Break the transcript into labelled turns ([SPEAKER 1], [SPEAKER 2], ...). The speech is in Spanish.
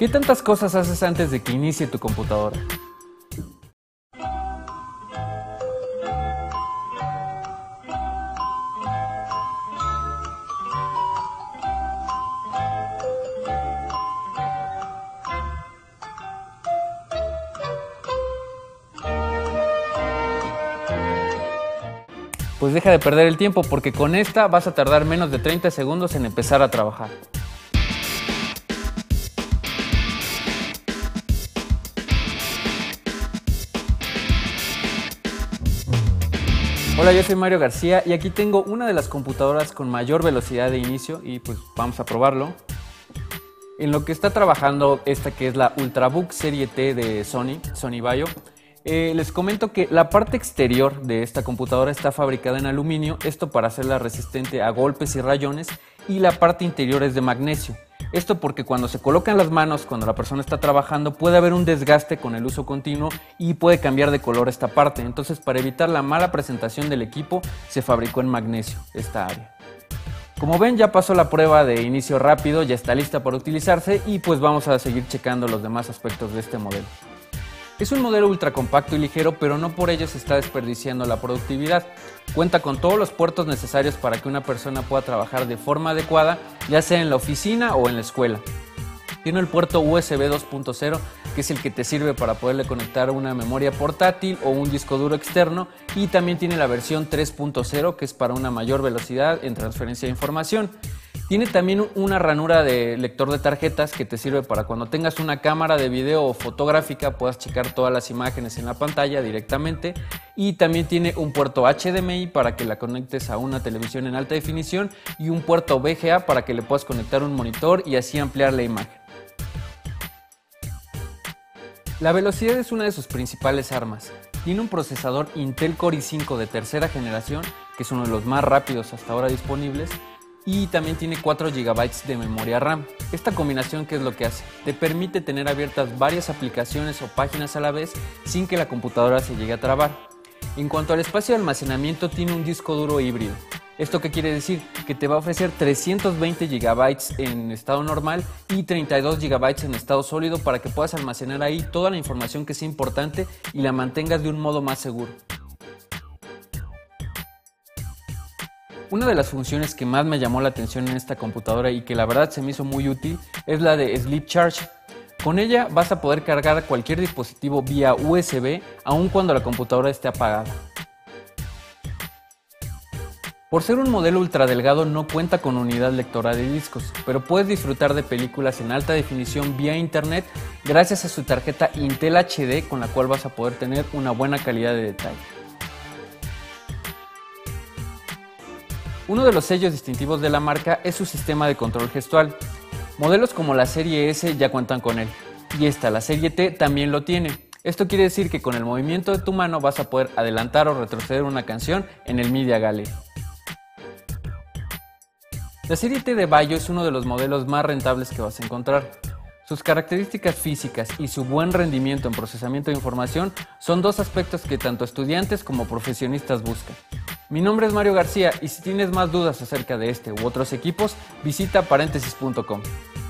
[SPEAKER 1] ¿Qué tantas cosas haces antes de que inicie tu computadora? Pues deja de perder el tiempo porque con esta vas a tardar menos de 30 segundos en empezar a trabajar. Hola, yo soy Mario García y aquí tengo una de las computadoras con mayor velocidad de inicio y pues vamos a probarlo. En lo que está trabajando esta que es la Ultrabook Serie T de Sony Vaio. Les comento que la parte exterior de esta computadora está fabricada en aluminio, esto para hacerla resistente a golpes y rayones, y la parte interior es de magnesio. Esto porque cuando se colocan las manos, cuando la persona está trabajando, puede haber un desgaste con el uso continuo y puede cambiar de color esta parte. Entonces, para evitar la mala presentación del equipo, se fabricó en magnesio esta área. Como ven, ya pasó la prueba de inicio rápido, ya está lista para utilizarse y pues vamos a seguir checando los demás aspectos de este modelo. Es un modelo ultra compacto y ligero, pero no por ello se está desperdiciando la productividad. Cuenta con todos los puertos necesarios para que una persona pueda trabajar de forma adecuada, ya sea en la oficina o en la escuela. Tiene el puerto USB 2.0, que es el que te sirve para poderle conectar una memoria portátil o un disco duro externo, y también tiene la versión 3.0, que es para una mayor velocidad en transferencia de información. Tiene también una ranura de lector de tarjetas que te sirve para cuando tengas una cámara de video o fotográfica puedas checar todas las imágenes en la pantalla directamente, y también tiene un puerto HDMI para que la conectes a una televisión en alta definición y un puerto VGA para que le puedas conectar un monitor y así ampliar la imagen. La velocidad es una de sus principales armas. Tiene un procesador Intel Core i5 de tercera generación, que es uno de los más rápidos hasta ahora disponibles, y también tiene 4 GB de memoria RAM. Esta combinación, ¿qué es lo que hace? Te permite tener abiertas varias aplicaciones o páginas a la vez sin que la computadora se llegue a trabar. En cuanto al espacio de almacenamiento, tiene un disco duro híbrido. ¿Esto qué quiere decir? Que te va a ofrecer 320 GB en estado normal y 32 GB en estado sólido para que puedas almacenar ahí toda la información que sea importante y la mantengas de un modo más seguro. Una de las funciones que más me llamó la atención en esta computadora y que la verdad se me hizo muy útil es la de Sleep Charge. Con ella vas a poder cargar cualquier dispositivo vía USB aun cuando la computadora esté apagada. Por ser un modelo ultra delgado no cuenta con unidad lectora de discos, pero puedes disfrutar de películas en alta definición vía internet gracias a su tarjeta Intel HD, con la cual vas a poder tener una buena calidad de detalle. Uno de los sellos distintivos de la marca es su sistema de control gestual. Modelos como la serie S ya cuentan con él, y esta, la serie T, también lo tiene. Esto quiere decir que con el movimiento de tu mano vas a poder adelantar o retroceder una canción en el Media Gallery. La serie T de Vaio es uno de los modelos más rentables que vas a encontrar. Sus características físicas y su buen rendimiento en procesamiento de información son dos aspectos que tanto estudiantes como profesionistas buscan. Mi nombre es Mario García y si tienes más dudas acerca de este u otros equipos, visita paréntesis.com.